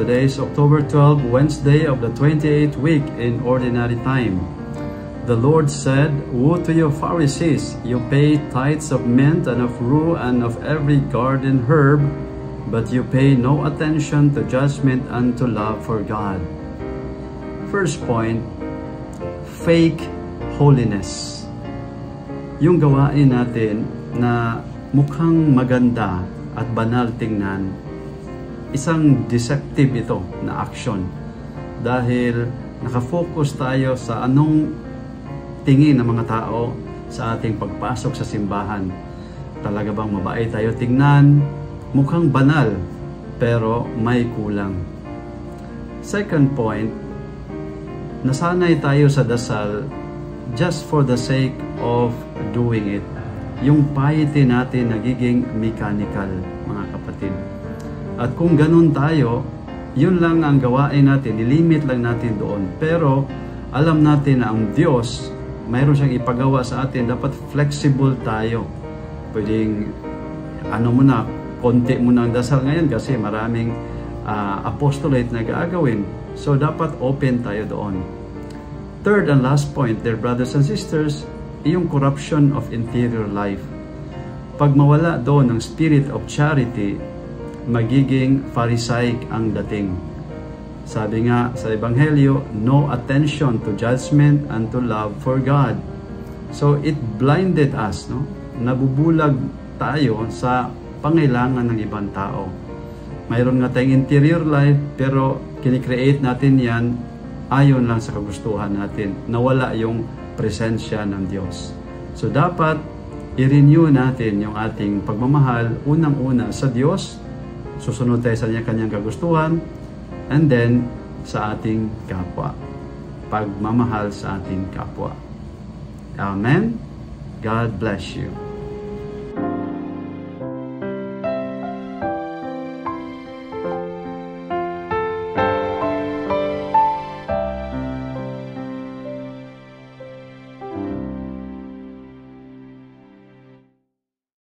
Today is October 12, Wednesday of the 28th week in Ordinary Time. The Lord said, "Woe to you, Pharisees! You pay tithes of mint and of rue and of every garden herb, but you pay no attention to judgment and to love for God." First point, fake holiness. Yung gawain natin na mukhang maganda at banal tingnan, isang deceptive ito na action. Dahil nakafocus tayo sa anong tingin ng mga tao sa ating pagpasok sa simbahan. Talaga bang mabait tayo tingnan? Mukhang banal, pero may kulang. Second point, nasanay tayo sa dasal just for the sake of doing it. Yung piety natin nagiging mechanical, mga kapatid. At kung ganun tayo, yun lang ang gawain natin, ilimit lang natin doon. Pero alam natin na ang Diyos, mayroon siyang ipagawa sa atin, dapat flexible tayo. Pwedeng, konti muna ang dasal ngayon kasi maraming apostolate na gagawin. So, dapat open tayo doon. Third and last point, dear brothers and sisters, yung corruption of interior life. Pag mawala doon ng spirit of charity, magiging Pharisaic ang dating. Sabi nga sa Ebanghelyo, no attention to judgment and to love for God. So it blinded us, no? Nabubulag tayo sa pangailangan ng ibang tao. Mayroon nga tayong interior life, pero kinikreate natin yan ayon lang sa kagustuhan natin. Nawala yung presensya ng Diyos. So dapat i-renew natin yung ating pagmamahal, unang-una sa Diyos, susunod tayo sa kanyang kagustuhan, and then sa ating kapwa. Pagmamahal sa ating kapwa. Amen? God bless you.